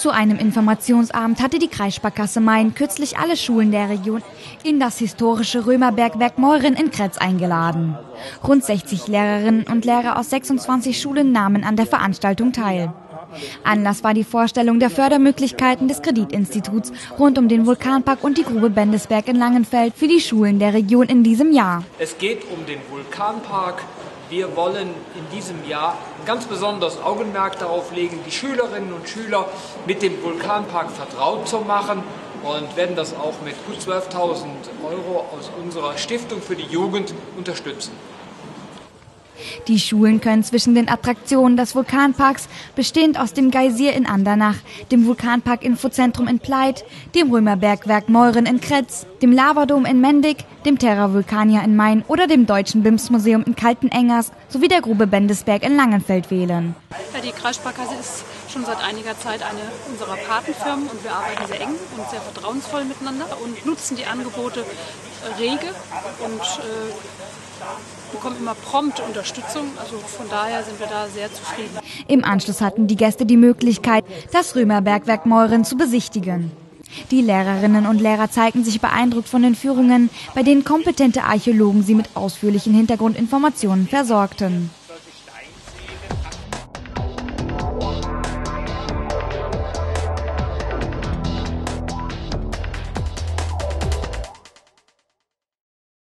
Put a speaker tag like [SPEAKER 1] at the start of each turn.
[SPEAKER 1] Zu einem Informationsabend hatte die Kreissparkasse Main kürzlich alle Schulen der Region in das historische Römerbergwerk Meuren in Kretz eingeladen. Rund 60 Lehrerinnen und Lehrer aus 26 Schulen nahmen an der Veranstaltung teil. Anlass war die Vorstellung der Fördermöglichkeiten des Kreditinstituts rund um den Vulkanpark und die Grube Bendesberg in Langenfeld für die Schulen der Region in diesem Jahr.
[SPEAKER 2] Es geht um den Vulkanpark. Wir wollen in diesem Jahr ein ganz besonderes Augenmerk darauf legen, die Schülerinnen und Schüler mit dem Vulkanpark vertraut zu machen und werden das auch mit gut 12.000 € aus unserer Stiftung für die Jugend unterstützen.
[SPEAKER 1] Die Schulen können zwischen den Attraktionen des Vulkanparks, bestehend aus dem Geysir in Andernach, dem Vulkanpark-Infozentrum in Pleit, dem Römerbergwerk Meuren in Kretz, dem Lavadom in Mendig, dem Terra Vulcania in Main oder dem Deutschen BIMS-Museum in Kaltenengers sowie der Grube Bendesberg in Langenfeld wählen.
[SPEAKER 3] Ja, die Kreissparkasse ist schon seit einiger Zeit eine unserer Patenfirmen und wir arbeiten sehr eng und sehr vertrauensvoll miteinander und nutzen die Angebote rege und bekommen immer prompt Unterstützung. Also von daher sind wir da sehr zufrieden.
[SPEAKER 1] Im Anschluss hatten die Gäste die Möglichkeit, das Römerbergwerk Meuren zu besichtigen. Die Lehrerinnen und Lehrer zeigten sich beeindruckt von den Führungen, bei denen kompetente Archäologen sie mit ausführlichen Hintergrundinformationen versorgten.